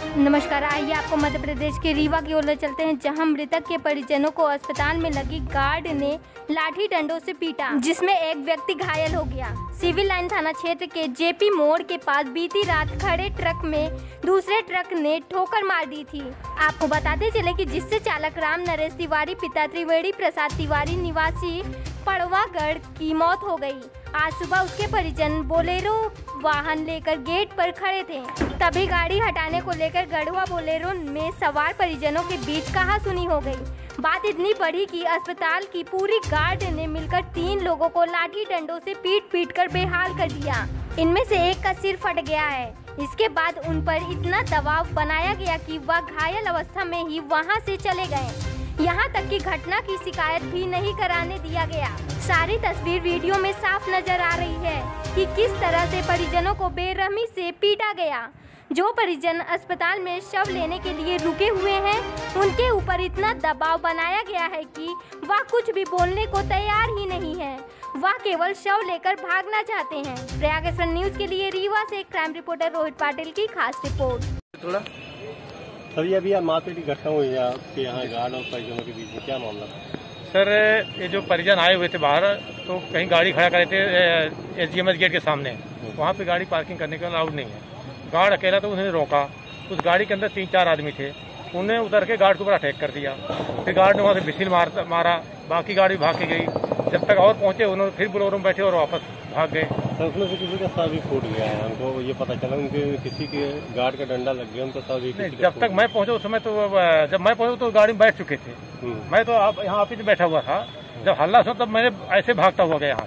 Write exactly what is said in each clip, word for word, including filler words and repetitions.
नमस्कार, आइए आपको मध्य प्रदेश के रीवा की ओर ले चलते हैं, जहां मृतक के परिजनों को अस्पताल में लगी गार्ड ने लाठी डंडों से पीटा, जिसमें एक व्यक्ति घायल हो गया। सिविल लाइन थाना क्षेत्र के जेपी मोड़ के पास बीती रात खड़े ट्रक में दूसरे ट्रक ने ठोकर मार दी थी। आपको बताते चले कि जिससे चालक राम नरेश तिवारी पिता त्रिवेणी प्रसाद तिवारी निवासी पड़वागढ़ की मौत हो गई। आज सुबह उसके परिजन बोलेरो वाहन लेकर गेट पर खड़े थे, तभी गाड़ी हटाने को लेकर गढ़वा बोलेरो में सवार परिजनों के बीच कहासुनी हो गई। बात इतनी बढ़ी कि अस्पताल की पूरी गार्ड ने मिलकर तीन लोगों को लाठी डंडों से पीट पीट कर बेहाल कर दिया। इनमें से एक का सिर फट गया है। इसके बाद उन पर इतना दबाव बनाया गया कि वह घायल अवस्था में ही वहां से चले गए। यहाँ तक कि घटना की शिकायत भी नहीं कराने दिया गया। सारी तस्वीर वीडियो में साफ नजर आ रही है कि किस तरह से परिजनों को बेरहमी से पीटा गया। जो परिजन अस्पताल में शव लेने के लिए रुके हुए हैं, उनके ऊपर इतना दबाव बनाया गया है कि वह कुछ भी बोलने को तैयार ही नहीं है। वह केवल शव लेकर भागना चाहते हैं। प्रयाग एक्सप्रेस न्यूज के लिए रीवा से क्राइम रिपोर्टर रोहित पाटिल की खास रिपोर्ट। थोड़ा अभी अभी मारपीट की घटना हुई है आपके यहाँ गार्ड और परिजनों के बीच में, क्या मामला था? सर, ये जो परिजन आए हुए थे बाहर, तो कहीं गाड़ी खड़ा करे थे S D M S gate के सामने। वहाँ पे गाड़ी पार्किंग करने का अलाउड नहीं है। गार्ड अकेला, तो उसने रोका। उस गाड़ी के अंदर तीन चार आदमी थे, उन्हें उतर के गार्ड के ऊपर अटैक कर दिया। फिर गार्ड ने वहाँ से विसिल मार मारा, बाकी गाड़ी भाग के गई। जब तक और पहुंचे, उन्होंने फिर बोलेरो में बैठे और वापस भाग गए। तो उसमें से किसी का सर भी फूट गया है, हमको ये पता चला। उनके किसी के गार्ड का डंडा लग गया, उनका सर भी। जब तक मैं पहुंचा उस समय, तो जब मैं पहुंचा तो गाड़ी में बैठ चुके थे। मैं तो आप यहाँ ऑफिस में बैठा हुआ था। जब हल्ला सुना तब मैंने ऐसे भागता हुआ गया यहाँ।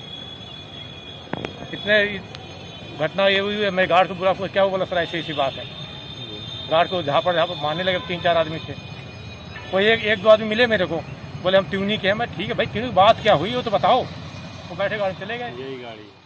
इतने घटना ये हुई है। मैं गार्ड को बुला, क्या बोला सर ऐसी ऐसी बात है। गार्ड को झापड़ झापड़ मारने लगे। तीन चार आदमी थे। कोई एक एक दो आदमी मिले मेरे को, बोले हम ट्यूनी के हैं। मैं ठीक है भाई, ट्यूनी बात क्या हुई हो तो बताओ। वो बैठे गाड़ी चले गए। यही गाड़ी